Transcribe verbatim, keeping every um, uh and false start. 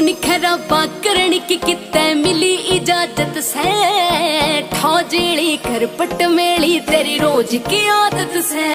खराबा करने की कितने मिली इजाजत से, ठौजेड़ी कर पट मेली तेरी रोज की आदत से।